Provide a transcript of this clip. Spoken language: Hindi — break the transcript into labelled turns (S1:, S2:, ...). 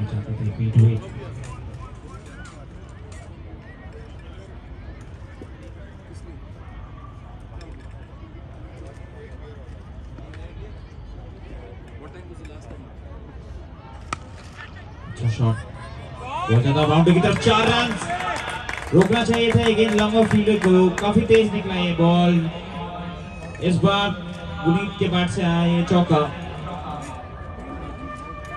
S1: चाहते थे मिडवेट। अच्छा शॉट, बहुत ज्यादा बाउंड्री की तरफ 4 रन। रोकना चाहिए था अगेन लॉन्गर फील्डर को, काफी तेज निकला ये बॉल। इस बार गुनीत के बैट से आया ये चौका।